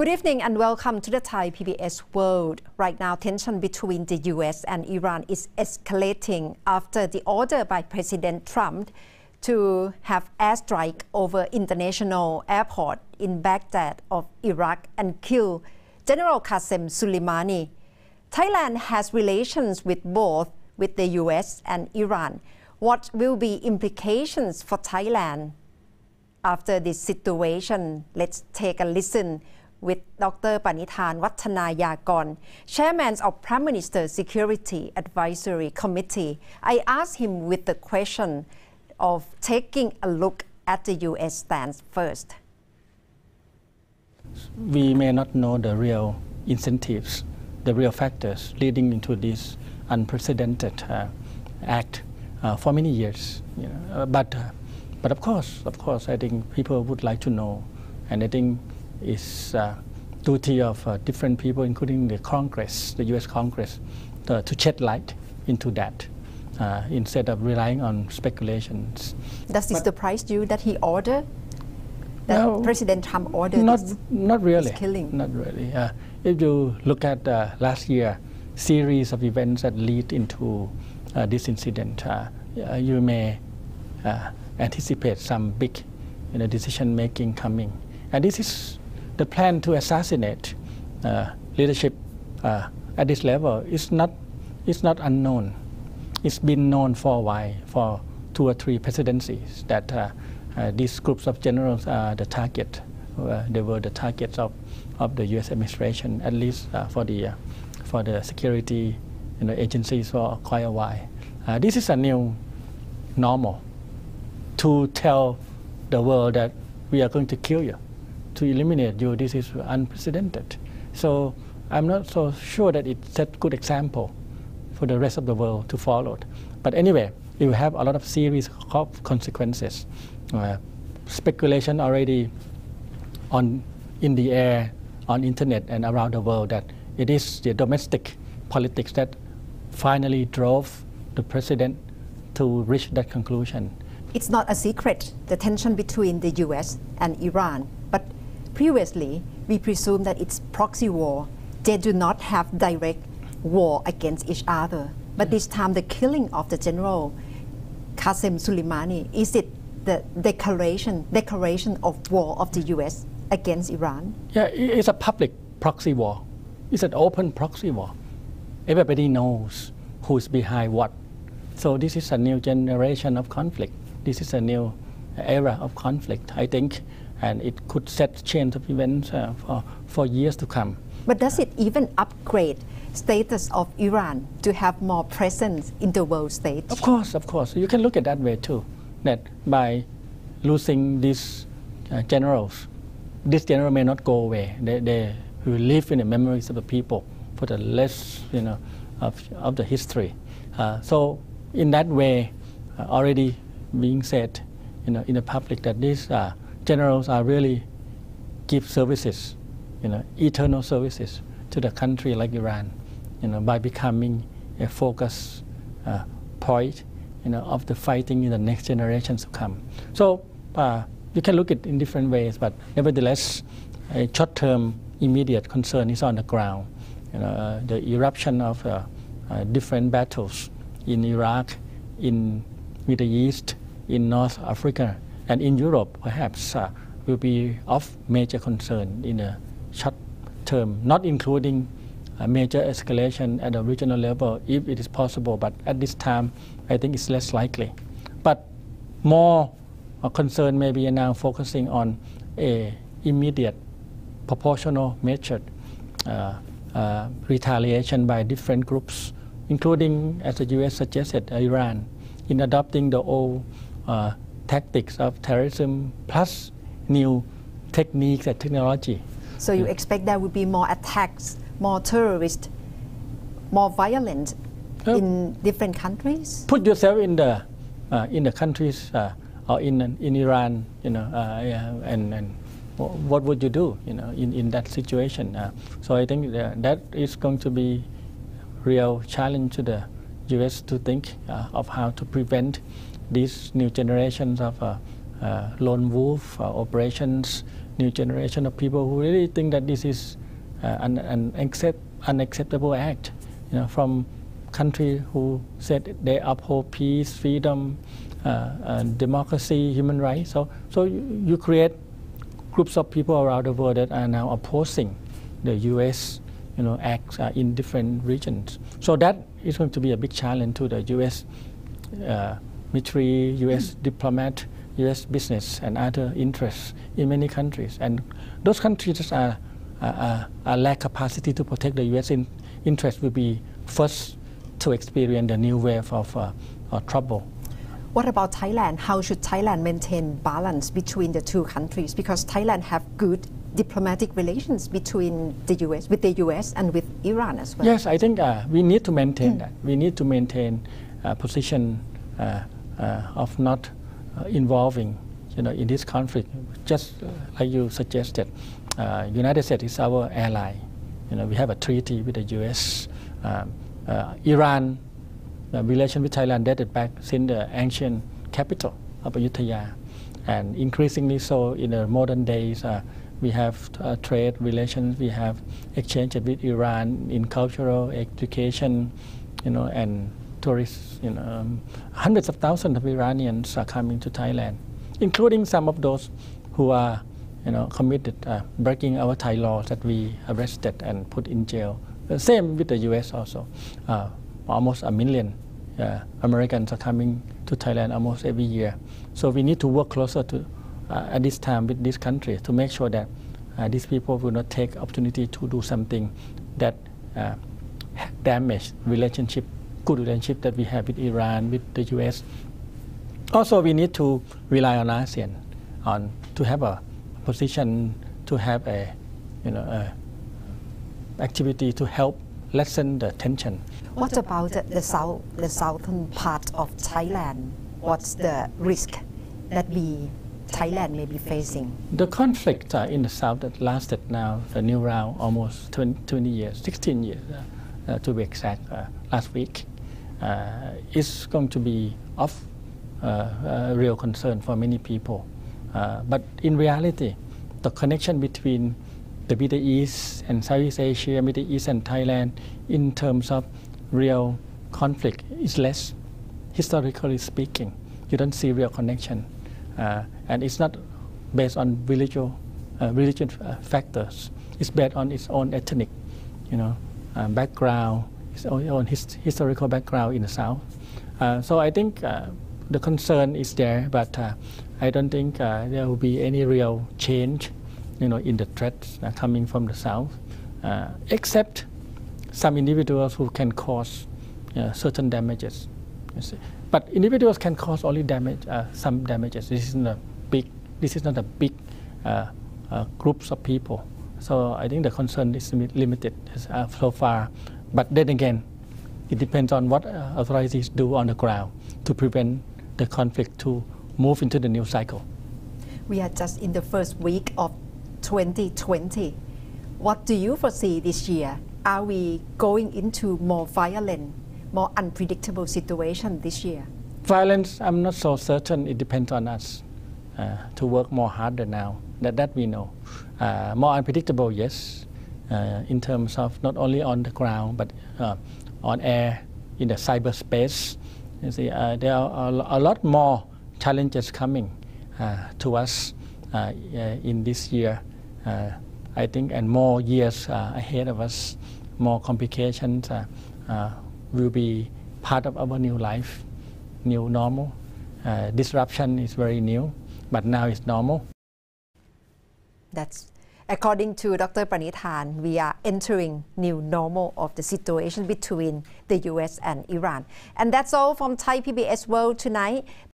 Good evening and welcome to the Thai PBS World. Right now, tension between the US and Iran is escalating after the order by President Trump to have airstrike over international airport in Baghdad of Iraq and kill General Qasem Soleimani. Thailand has relations with both with the US and Iran. What will be implications for Thailand after this situation? Let's take a listen with Dr. Panithan Wattanayakon, Chairman of Prime Minister's Security Advisory Committee. I asked him with the question of taking a look at the U.S. stance first. We may not know the real incentives, the real factors leading into this unprecedented act for many years. But of course, I think people would like to know, and I think it's duty of different people, including the Congress, the U.S. Congress, to shed light into that instead of relying on speculations. Does this surprise you that he ordered? That no, President Trump ordered not really. this killing? Not really. If you look at last year series of events that lead into this incident, you may anticipate some big decision making coming. And this is the plan to assassinate leadership at this level is not unknown. It's been known for a while, for 2 or 3 presidencies, that these groups of generals are the target. They were the targets of the U.S. administration, at least for the security agencies for quite a while. This is a new normal to tell the world that we are going to kill you, to eliminate you. This is unprecedented. So I'm not so sure that it set good example for the rest of the world to follow. But anyway, it will have a lot of series of consequences. Speculation already in the air, on internet and around the world, that it is the domestic politics that finally drove the president to reach that conclusion. It's not a secret, the tension between the US and Iran. But previously, we presume that it's proxy war. They do not have direct war against each other. But this time, the killing of the General Qasem Soleimani, is it the declaration of war of the US against Iran? Yeah, it's a public proxy war. It's an open proxy war. Everybody knows who's behind what. So this is a new generation of conflict. This is a new era of conflict, I think, and it could set chains of events for years to come. But does it even upgrade status of Iran to have more presence in the world stage? Of course. You can look at that way too, that by losing these generals, this general may not go away. They will live in the memories of the people for the rest of the history. So in that way, already being said in the public that these generals are really give services, eternal services to the country like Iran, by becoming a focus point, of the fighting in the next generations to come. So you can look at it in different ways, but nevertheless, a short-term immediate concern is on the ground. The eruption of different battles in Iraq, in Middle East, in North Africa, and in Europe, perhaps, will be of major concern in the short term, not including a major escalation at a regional level, if it is possible. But at this time, I think it's less likely. But more concern may be now focusing on a immediate, proportional measured retaliation by different groups, including, as the U.S. suggested, Iran, in adopting the old tactics of terrorism plus new techniques and technology. So you expect there will be more attacks, more terrorist, more violent in different countries? Put yourself in the countries or in Iran, and what would you do, in that situation? So I think that is going to be real challenge to the U.S. to think of how to prevent these new generations of lone wolf operations new generation of people who really think that this is an unacceptable act, from country who said they uphold peace, freedom, democracy, human rights. So you create groups of people around the world that are now opposing the U.S. acts in different regions. So that is going to be a big challenge to the U.S. Military, U.S. diplomat, U.S. business, and other interests in many countries. And those countries are lack capacity to protect the U.S. interest will be first to experience the new wave of trouble. What about Thailand? How should Thailand maintain balance between the two countries? Because Thailand have good diplomatic relations between the U.S. with the U.S. and with Iran as well. Yes, I think we need to maintain that. We need to maintain a position of not involving, in this conflict. Just like you suggested, United States is our ally. We have a treaty with the U.S. Iran. The relation with Thailand dated back since the ancient capital of Ayutthaya, and increasingly so in the modern days. We have trade relations, we have exchange with Iran in cultural, education, and tourists. Hundreds of thousands of Iranians are coming to Thailand, including some of those who are, committed breaking our Thai laws that we arrested and put in jail. The same with the U.S. also. Almost 1 million Americans are coming to Thailand almost every year. So we need to work closer to at this time with this country to make sure that these people will not take opportunity to do something that damage good relationship that we have with Iran, with the U.S. Also, we need to rely on ASEAN to have a position, to have a activity to help lessen the tension. What about the southern part of Thailand? What's the risk that Thailand may be facing? The conflict in the south that lasted now, the new round, almost 20 years, 16 years to be exact, last week, is going to be of real concern for many people. But in reality, the connection between the Middle East and Southeast Asia, Middle East and Thailand, in terms of real conflict, is less. Historically speaking, you don't see real connection, and it's not based on religion factors. It's based on its own ethnic, background, its own historical background in the south. So I think the concern is there, but I don't think there will be any real change, in the threats coming from the south, except some individuals who can cause certain damages. But individuals can cause only some damages. This is not a big groups of people. So I think the concern is limited so far. But then again, it depends on what authorities do on the ground to prevent the conflict to move into the new cycle. We are just in the first week of 2020. What do you foresee this year? Are we going into more violent, more unpredictable situation this year? Violence, I'm not so certain. It depends on us to work more harder now. That we know. More unpredictable, yes, in terms of not only on the ground but on air, in the cyberspace. You see, there are a lot more challenges coming to us in this year, I think, and more years ahead of us. More complications will be part of our new life, new normal. Disruption is very new, but now it's normal. That's according to Dr. Pranithan, we are entering new normal of the situation between the US and Iran. And that's all from Thai PBS World tonight.